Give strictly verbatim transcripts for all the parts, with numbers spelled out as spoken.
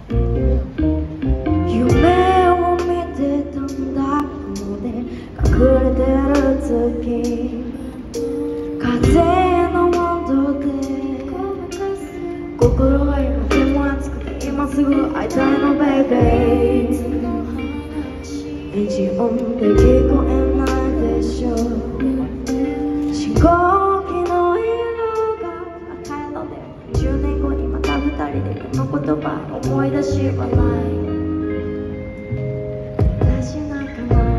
夢を見てたんだので隠れてる月風の温度で心が今でも熱くて今すぐ会いたいのベイベーエンジン音で聞こえないでしょ信号機の色が赤色でじゅうねんごにまた二人でこの言葉思い出し笑い私なんかない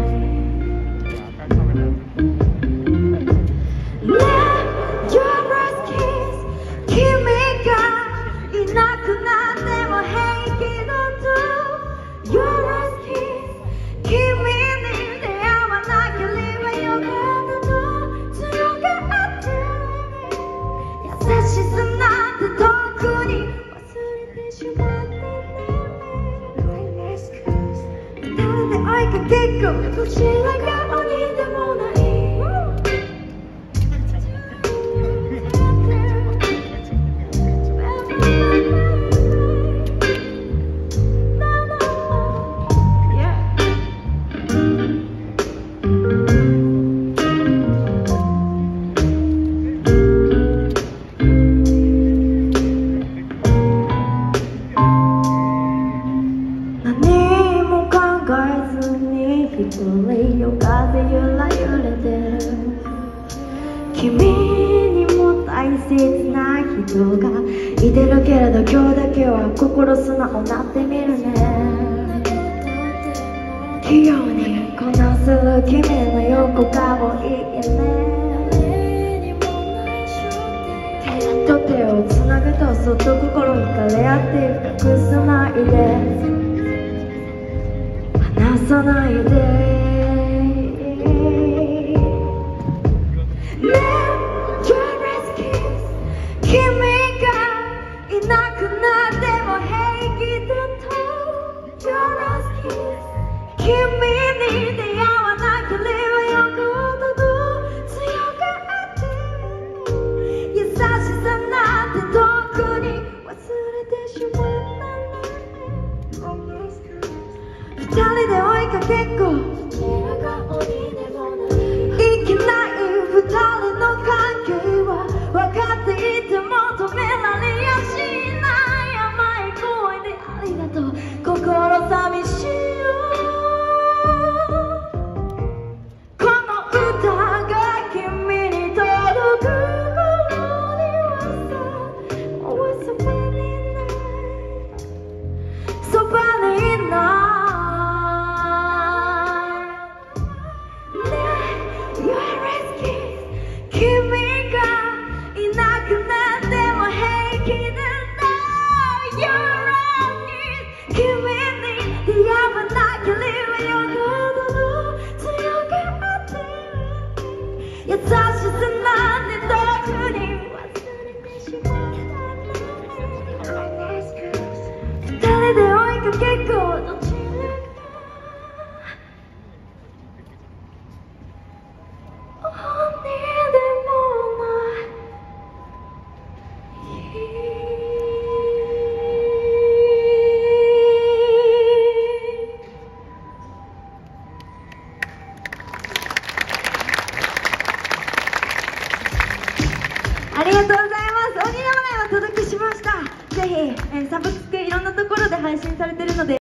Let your breath kiss 君がいなくなっても平気だと Your breath kiss 君に出会わなければよかったと強がって優しさなんて遠くに忘れてしまった誰で追いかけっこどちらが鬼でもない一人夜風ゆら揺れてる君にも大切な人がいてるけれど今日だけは心素直になってみるね器用にこなする君の横顔いいね手と手をつなぐとそっと心惹かれ合って隠さないで離さないで Let your breath kiss 君がいなくなっても平気だと Your breath kiss 君に出会わなければよかったと強がって優しさなんて遠くに忘れてしまった二人で追いかけっこどちらが鬼でもないいけない二人の関係は分かっていても止められやしない甘い声でありがとう心寂しいよこの歌が君に届く頃にはさもうそばにいないそばにいない君がいなくなっても平気だな Your eyes 君に出会わなければよかったの強がって優しさなんて遠くに忘れてしまった二人で追いかけっこどちらありがとうございます。鬼でもないはお届けしました。ぜひ、えー、サブスクいろんなところで配信されてるので